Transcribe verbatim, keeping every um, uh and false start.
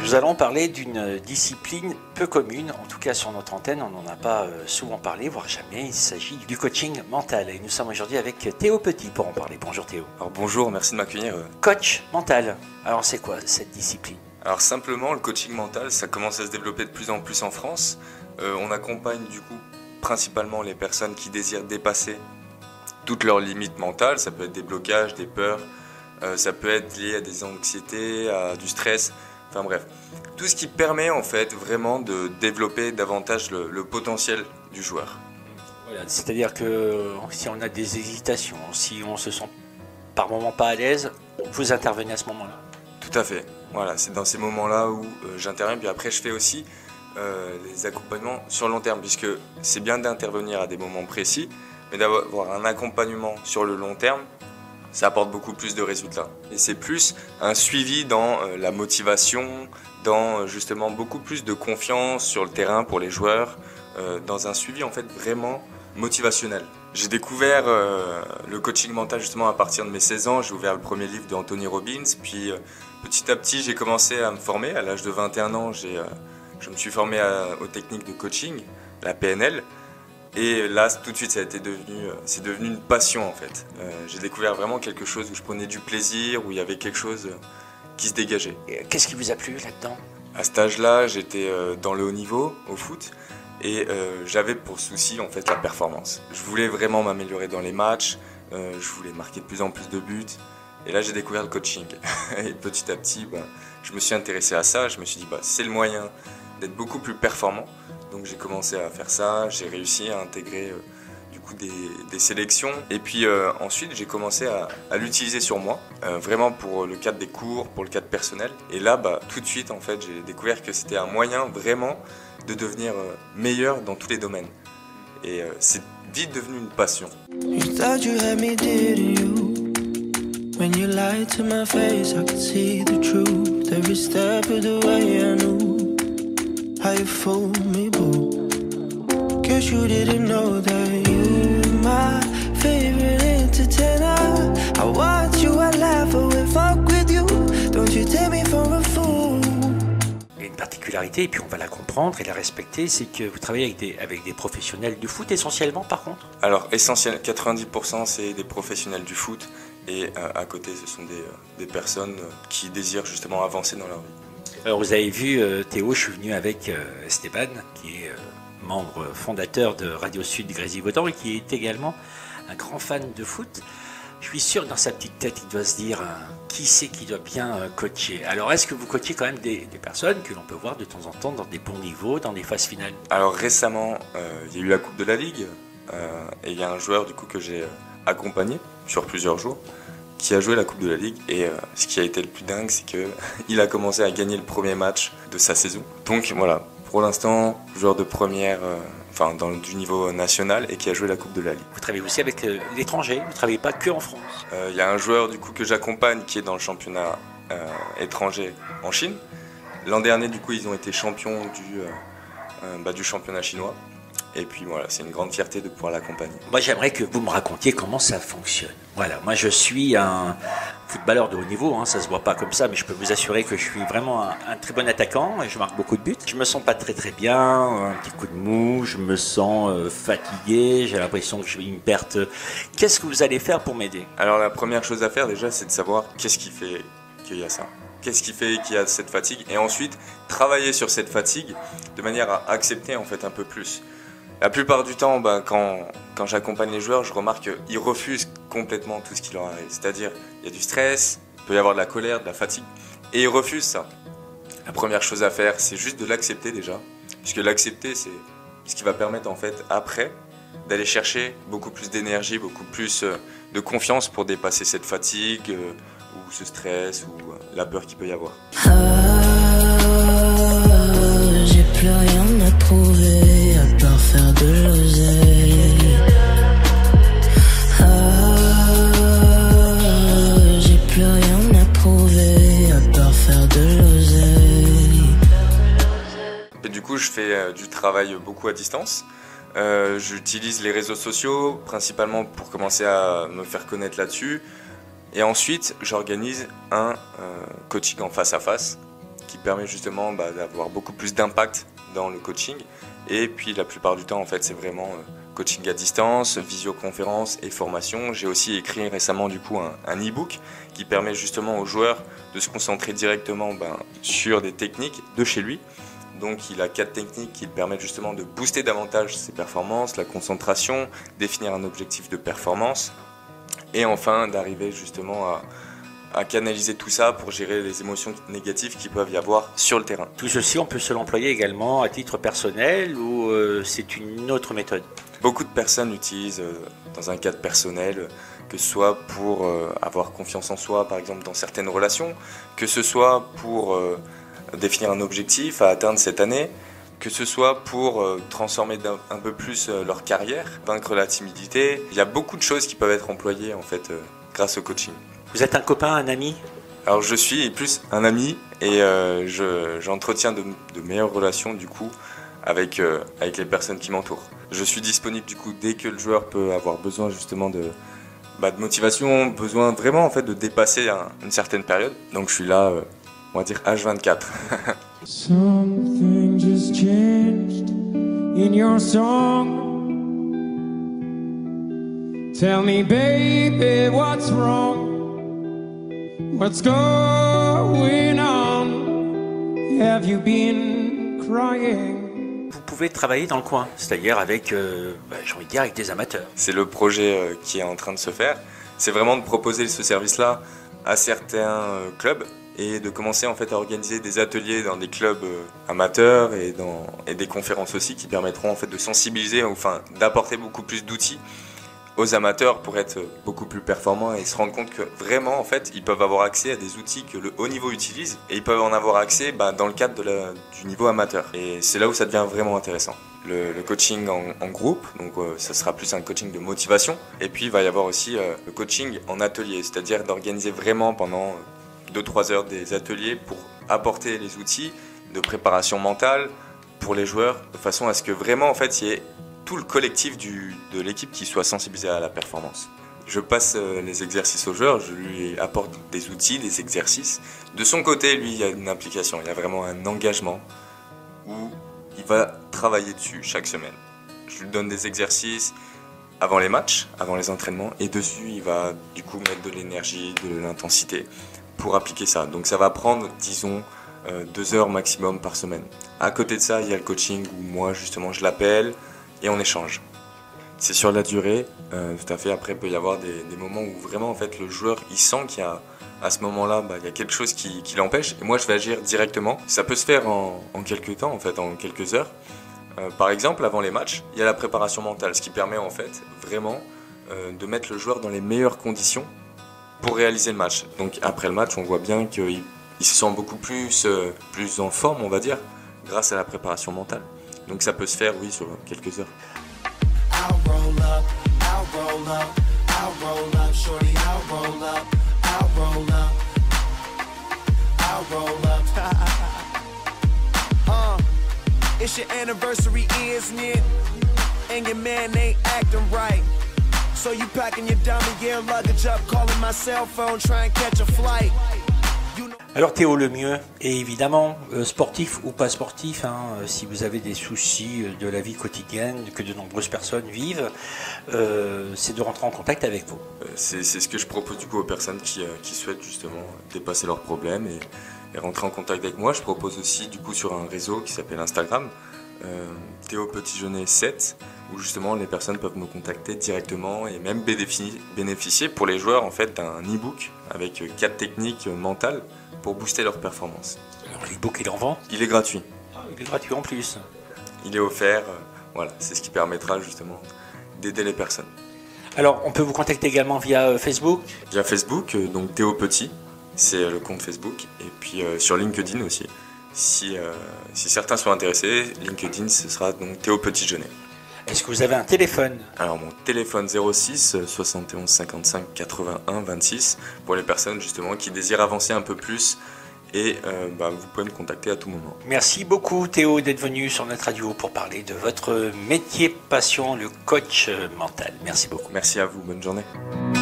Nous allons parler d'une discipline peu commune, en tout cas sur notre antenne, on n'en a pas souvent parlé, voire jamais. Il s'agit du coaching mental. Et nous sommes aujourd'hui avec Théo Petit pour en parler. Bonjour Théo. Alors bonjour, merci de m'accueillir. Coach mental, alors c'est quoi cette discipline? Alors simplement, le coaching mental, ça commence à se développer de plus en plus en France. Euh, on accompagne du coup principalement les personnes qui désirent dépasser toutes leurs limites mentales. Ça peut être des blocages, des peurs, euh, ça peut être lié à des anxiétés, à du stress. Enfin bref, tout ce qui permet en fait vraiment de développer davantage le, le potentiel du joueur. Voilà, c'est-à-dire que si on a des hésitations, si on se sent par moments pas à l'aise, vous intervenez à ce moment-là. Tout à fait, voilà, c'est dans ces moments-là où euh, j'interviens, puis après je fais aussi euh, les accompagnements sur le long terme, puisque c'est bien d'intervenir à des moments précis, mais d'avoir un accompagnement sur le long terme, ça apporte beaucoup plus de résultats. Et c'est plus un suivi dans euh, la motivation, dans euh, justement beaucoup plus de confiance sur le terrain pour les joueurs, euh, dans un suivi en fait vraiment motivationnel. J'ai découvert euh, le coaching mental justement à partir de mes seize ans. J'ai ouvert le premier livre de Anthony Robbins, puis euh, petit à petit j'ai commencé à me former. À l'âge de vingt et un ans, j'ai, euh, je me suis formé à, aux techniques de coaching, la P N L. Et là, tout de suite, ça a été devenu, c'est devenu une passion en fait. Euh, j'ai découvert vraiment quelque chose où je prenais du plaisir, où il y avait quelque chose qui se dégageait. Qu'est-ce qui vous a plu là-dedans? À cet âge-là, j'étais dans le haut niveau au foot et euh, j'avais pour souci en fait la performance. Je voulais vraiment m'améliorer dans les matchs, euh, je voulais marquer de plus en plus de buts. Et là, j'ai découvert le coaching. Et petit à petit, bah, je me suis intéressé à ça. Je me suis dit, bah, c'est le moyen d'être beaucoup plus performant. Donc j'ai commencé à faire ça, j'ai réussi à intégrer euh, du coup des, des sélections et puis euh, ensuite j'ai commencé à, à l'utiliser sur moi, euh, vraiment pour le cadre des cours, pour le cadre personnel. Et là bah, tout de suite en fait j'ai découvert que c'était un moyen vraiment de devenir euh, meilleur dans tous les domaines. Et euh, c'est vite devenu une passion. How you fooled me, boo. Guess you didn't know that you were my favorite entertainer. I watch you, I laugh, I will fuck with you. Don't you take me for a fool. Il y a une particularité, et puis on va la comprendre et la respecter, c'est que vous travaillez avec des, avec des professionnels du foot essentiellement par contre? Alors essentiellement, quatre-vingt-dix pour cent c'est des professionnels du foot et euh, à côté ce sont des, des personnes qui désirent justement avancer dans leur vie. Alors vous avez vu euh, Théo, je suis venu avec euh, Esteban, qui est euh, membre fondateur de Radio Sud Grésivaudan et qui est également un grand fan de foot. Je suis sûr que dans sa petite tête, il doit se dire euh, qui c'est qui doit bien euh, coacher. Alors est-ce que vous coachez quand même des, des personnes que l'on peut voir de temps en temps dans des bons niveaux, dans des phases finales? Alors récemment, euh, il y a eu la Coupe de la Ligue euh, et il y a un joueur du coup que j'ai accompagné sur plusieurs jours, qui a joué la Coupe de la Ligue et euh, ce qui a été le plus dingue, c'est qu'il a commencé à gagner le premier match de sa saison. Donc voilà, pour l'instant, joueur de première, euh, enfin dans du niveau national et qui a joué la Coupe de la Ligue. Vous travaillez aussi avec euh, l'étranger, vous ne travaillez pas que en France? Il euh, y a un joueur du coup que j'accompagne qui est dans le championnat euh, étranger en Chine. L'an dernier, du coup, ils ont été champions du, euh, euh, bah, du championnat chinois. Et puis voilà, c'est une grande fierté de pouvoir l'accompagner. Moi, j'aimerais que vous me racontiez comment ça fonctionne. Voilà, moi je suis un footballeur de haut niveau, hein, ça se voit pas comme ça, mais je peux vous assurer que je suis vraiment un, un très bon attaquant et je marque beaucoup de buts. Je me sens pas très très bien, un petit coup de mou, je me sens euh, fatigué, j'ai l'impression que j'ai une perte. Qu'est-ce que vous allez faire pour m'aider? Alors la première chose à faire déjà, c'est de savoir qu'est-ce qui fait qu'il y a ça. Qu'est-ce qui fait qu'il y a cette fatigue? Et ensuite, travailler sur cette fatigue de manière à accepter en fait un peu plus. La plupart du temps, bah, quand, quand j'accompagne les joueurs, je remarque qu'ils refusent complètement tout ce qui leur arrive. C'est-à-dire, il y a du stress, il peut y avoir de la colère, de la fatigue, et ils refusent ça. La première chose à faire, c'est juste de l'accepter déjà, puisque l'accepter, c'est ce qui va permettre en fait, après, d'aller chercher beaucoup plus d'énergie, beaucoup plus de confiance pour dépasser cette fatigue, euh, ou ce stress, ou euh, la peur qu'il peut y avoir. Ah, j'ai plus rien à prouver. Faire de l'oseille. Ah, j'ai plus rien à prouver à part faire de l'oseille. Et du coup, je fais euh, du travail beaucoup à distance. Euh, J'utilise les réseaux sociaux principalement pour commencer à me faire connaître là-dessus. Et ensuite, j'organise un euh, coaching en face à face qui permet justement bah, d'avoir beaucoup plus d'impact dans le coaching. Et puis la plupart du temps, en fait, c'est vraiment euh, coaching à distance, visioconférence et formation. J'ai aussi écrit récemment du coup un, un e-book qui permet justement aux joueurs de se concentrer directement ben, sur des techniques de chez lui. Donc il a quatre techniques qui permettent justement de booster davantage ses performances, la concentration, définir un objectif de performance et enfin d'arriver justement à, à canaliser tout ça pour gérer les émotions négatives qui peuvent y avoir sur le terrain. Tout ceci, on peut se l'employer également à titre personnel ou euh, c'est une autre méthode? Beaucoup de personnes l'utilisent euh, dans un cadre personnel, que ce soit pour euh, avoir confiance en soi, par exemple dans certaines relations, que ce soit pour euh, définir un objectif à atteindre cette année, que ce soit pour euh, transformer un, un peu plus euh, leur carrière, vaincre la timidité. Il y a beaucoup de choses qui peuvent être employées en fait euh, grâce au coaching. Vous êtes un copain, un ami? Alors je suis plus un ami et euh, je, j'entretiens de, de meilleures relations du coup avec, euh, avec les personnes qui m'entourent. Je suis disponible du coup dès que le joueur peut avoir besoin justement de, bah, de motivation, besoin vraiment en fait de dépasser un, une certaine période. Donc je suis là, euh, on va dire H vingt-quatre. Something just changed in your song. Tell me baby what's wrong? What's going on? Have you been crying? Vous pouvez travailler dans le coin, c'est-à-dire avec, euh, bah, j'ai envie de dire, avec des amateurs. C'est le projet euh, qui est en train de se faire. C'est vraiment de proposer ce service-là à certains euh, clubs et de commencer en fait à organiser des ateliers dans des clubs euh, amateurs et, dans, et des conférences aussi qui permettront en fait de sensibiliser, enfin d'apporter beaucoup plus d'outils aux amateurs pour être beaucoup plus performants et se rendre compte que vraiment en fait ils peuvent avoir accès à des outils que le haut niveau utilise et ils peuvent en avoir accès bah, dans le cadre de la, du niveau amateur et c'est là où ça devient vraiment intéressant. Le, le coaching en, en groupe, donc euh, ça sera plus un coaching de motivation et puis il va y avoir aussi euh, le coaching en atelier, c'est-à-dire d'organiser vraiment pendant deux trois heures des ateliers pour apporter les outils de préparation mentale pour les joueurs de façon à ce que vraiment en fait il y ait tout le collectif du, de l'équipe qui soit sensibilisé à la performance. Je passe euh, les exercices aux joueurs, je lui apporte des outils, des exercices. De son côté, lui, il y a une implication, il y a vraiment un engagement où il va travailler dessus chaque semaine. Je lui donne des exercices avant les matchs, avant les entraînements, et dessus, il va du coup mettre de l'énergie, de l'intensité pour appliquer ça. Donc ça va prendre, disons, euh, deux heures maximum par semaine. À côté de ça, il y a le coaching où moi, justement, je l'appelle, et on échange. C'est sur la durée, euh, tout à fait. Après, il peut y avoir des, des moments où vraiment en fait, le joueur il sent qu'il y a à ce moment-là, bah, il y a quelque chose qui, qui l'empêche. Et moi, je vais agir directement. Ça peut se faire en, en quelques temps, en fait, en quelques heures. Euh, par exemple, avant les matchs, il y a la préparation mentale, ce qui permet en fait vraiment euh, de mettre le joueur dans les meilleures conditions pour réaliser le match. Donc après le match, on voit bien qu'il il se sent beaucoup plus, euh, plus en forme, on va dire, grâce à la préparation mentale. Donc ça peut se faire, oui, sur quelques heures. It's your anniversary, isn't it? And your man ain't acting right. So you packing your dummy gear luggage up, calling my cell phone, trying to catch a flight. Alors Théo, le mieux, et évidemment, euh, sportif ou pas sportif, hein, euh, si vous avez des soucis de la vie quotidienne que de nombreuses personnes vivent, euh, c'est de rentrer en contact avec vous. Euh, c'est, c'est ce que je propose du coup aux personnes qui, euh, qui souhaitent justement dépasser leurs problèmes et, et rentrer en contact avec moi. Je propose aussi du coup sur un réseau qui s'appelle Instagram, euh, Théo Petitjeunet sept, où justement les personnes peuvent me contacter directement et même bénéficier, bénéficier pour les joueurs en fait d'un e-book avec quatre techniques mentales pour booster leur performance. Alors l'e-book est en vente? Il est gratuit. Ah, il est gratuit en plus. Il est offert, euh, voilà, c'est ce qui permettra justement d'aider les personnes. Alors on peut vous contacter également via euh, Facebook? Via Facebook, euh, donc Théo Petit, c'est euh, le compte Facebook, et puis euh, sur LinkedIn aussi. Si, euh, si certains sont intéressés, LinkedIn ce sera donc Théo Petitjeunet. Est-ce que vous avez un téléphone? Alors mon téléphone zéro six soixante et onze cinquante-cinq quatre-vingt-un vingt-six pour les personnes justement qui désirent avancer un peu plus et euh, bah, vous pouvez me contacter à tout moment. Merci beaucoup Théo d'être venu sur notre radio pour parler de votre métier passion, le coach mental. Merci beaucoup. Merci à vous, bonne journée.